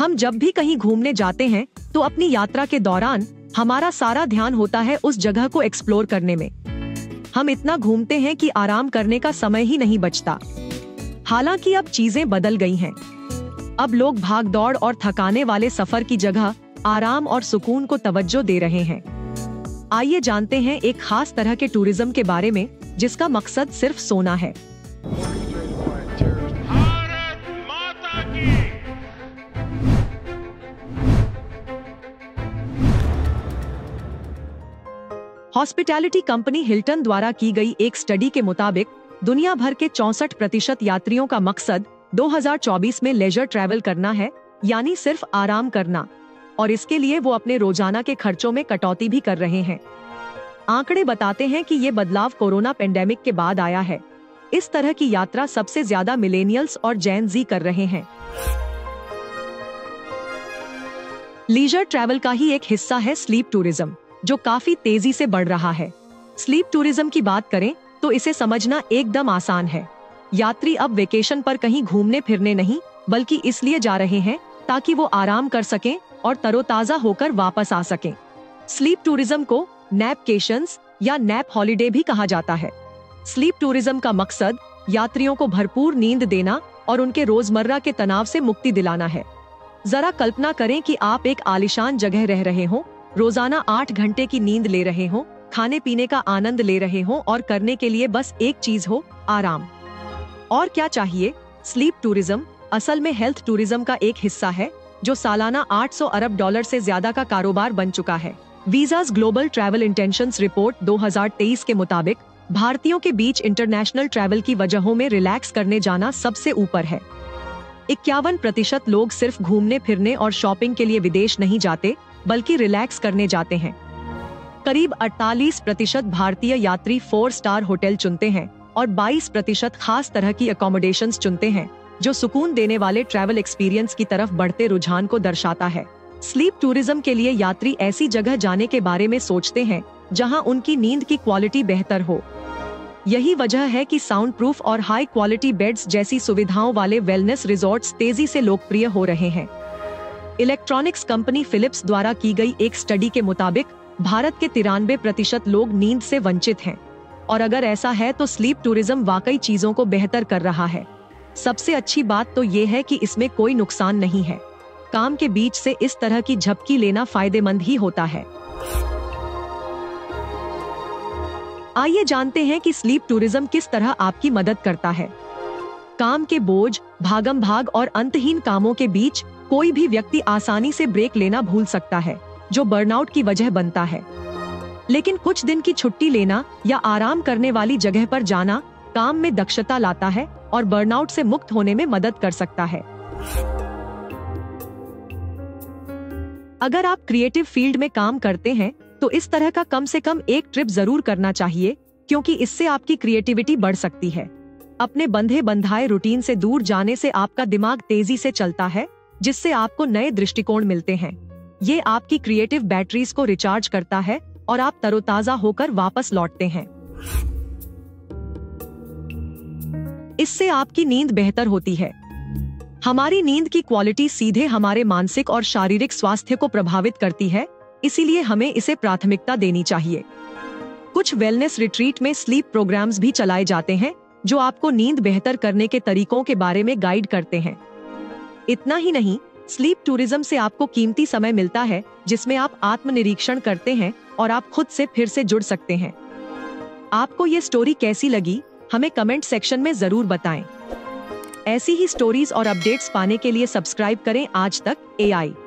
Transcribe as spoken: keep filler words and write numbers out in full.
हम जब भी कहीं घूमने जाते हैं तो अपनी यात्रा के दौरान हमारा सारा ध्यान होता है उस जगह को एक्सप्लोर करने में। हम इतना घूमते हैं कि आराम करने का समय ही नहीं बचता। हालांकि अब चीजें बदल गई हैं। अब लोग भागदौड़ और थकाने वाले सफर की जगह आराम और सुकून को तवज्जो दे रहे हैं। आइए जानते हैं एक खास तरह के टूरिज्म के बारे में जिसका मकसद सिर्फ सोना है। हॉस्पिटैलिटी कंपनी हिल्टन द्वारा की गई एक स्टडी के मुताबिक दुनिया भर के चौसठ प्रतिशत यात्रियों का मकसद दो हज़ार चौबीस में लेजर ट्रैवल करना है, यानी सिर्फ आराम करना, और इसके लिए वो अपने रोजाना के खर्चों में कटौती भी कर रहे हैं। आंकड़े बताते हैं कि ये बदलाव कोरोना पेंडेमिक के बाद आया है। इस तरह की यात्रा सबसे ज्यादा मिलेनियल्स और जेन जी कर रहे हैं। लीजर ट्रैवल का ही एक हिस्सा है स्लीप टूरिज्म, जो काफी तेजी से बढ़ रहा है। स्लीप टूरिज्म की बात करें तो इसे समझना एकदम आसान है। यात्री अब वेकेशन पर कहीं घूमने फिरने नहीं, बल्कि इसलिए जा रहे हैं ताकि वो आराम कर सकें और तरोताजा होकर वापस आ सकें। स्लीप टूरिज्म को नैपकेशंस या नैप हॉलिडे भी कहा जाता है। स्लीप टूरिज्म का मकसद यात्रियों को भरपूर नींद देना और उनके रोजमर्रा के तनाव से मुक्ति दिलाना है। जरा कल्पना करें कि आप एक आलीशान जगह रह रहे हो, रोजाना आठ घंटे की नींद ले रहे हो, खाने पीने का आनंद ले रहे हो और करने के लिए बस एक चीज हो, आराम। और क्या चाहिए? स्लीप टूरिज्म असल में हेल्थ टूरिज्म का एक हिस्सा है, जो सालाना आठ सौ अरब डॉलर से ज्यादा का कारोबार बन चुका है। Visa's global travel intentions report दो हज़ार तेईस के मुताबिक भारतीयों के बीच इंटरनेशनल ट्रैवल की वजहों में रिलैक्स करने जाना सबसे ऊपर है। इक्यावन प्रतिशत लोग सिर्फ घूमने फिरने और शॉपिंग के लिए विदेश नहीं जाते, बल्कि रिलैक्स करने जाते हैं। करीब अड़तालीस प्रतिशत भारतीय यात्री फोर स्टार होटल चुनते हैं और बाईस प्रतिशत खास तरह की अकोमोडेशंस चुनते हैं, जो सुकून देने वाले ट्रैवल एक्सपीरियंस की तरफ बढ़ते रुझान को दर्शाता है। स्लीप टूरिज्म के लिए यात्री ऐसी जगह जाने के बारे में सोचते हैं जहां उनकी नींद की क्वालिटी बेहतर हो। यही वजह है कि साउंड प्रूफ और हाई क्वालिटी बेड्स जैसी सुविधाओं वाले वेलनेस रिजॉर्ट्स तेजी से लोकप्रिय हो रहे हैं। इलेक्ट्रॉनिक्स कंपनी फिलिप्स द्वारा की गई एक स्टडी के मुताबिक भारत के तिरानवे प्रतिशत लोग नींद से वंचित हैं, और अगर ऐसा है तो स्लीप टूरिज्म वाकई चीजों को बेहतर कर रहा है। सबसे अच्छी बात तो ये है कि इसमें कोई नुकसान नहीं है। काम के बीच से इस तरह की झपकी लेना फायदेमंद ही होता है। आइए जानते हैं कि स्लीप टूरिज्म किस तरह आपकी मदद करता है। काम के बोझ, भागम भाग और अंतहीन कामों के बीच कोई भी व्यक्ति आसानी से ब्रेक लेना भूल सकता है, जो बर्नआउट की वजह बनता है। लेकिन कुछ दिन की छुट्टी लेना या आराम करने वाली जगह पर जाना काम में दक्षता लाता है और बर्नआउट से मुक्त होने में मदद कर सकता है। अगर आप क्रिएटिव फील्ड में काम करते हैं तो इस तरह का कम से कम एक ट्रिप जरूर करना चाहिए, क्योंकि इससे आपकी क्रिएटिविटी बढ़ सकती है। अपने बंधे बंधाए रूटीन से दूर जाने से आपका दिमाग तेजी से चलता है, जिससे आपको नए दृष्टिकोण मिलते हैं। ये आपकी क्रिएटिव बैटरीज को रिचार्ज करता है और आप तरोताजा होकर वापस लौटते हैं। इससे आपकी नींद बेहतर होती है। हमारी नींद की क्वालिटी सीधे हमारे मानसिक और शारीरिक स्वास्थ्य को प्रभावित करती है, इसीलिए हमें इसे प्राथमिकता देनी चाहिए। कुछ वेलनेस रिट्रीट में स्लीप प्रोग्राम्स भी चलाए जाते हैं, जो आपको नींद बेहतर करने के तरीकों के बारे में गाइड करते हैं। इतना ही नहीं, स्लीप टूरिज्म से आपको कीमती समय मिलता है, जिसमें आप आत्मनिरीक्षण करते हैं और आप खुद से फिर से जुड़ सकते हैं। आपको ये स्टोरी कैसी लगी, हमें कमेंट सेक्शन में जरूर बताएं। ऐसी ही स्टोरीज और अपडेट्स पाने के लिए सब्सक्राइब करें आज तक ए आई।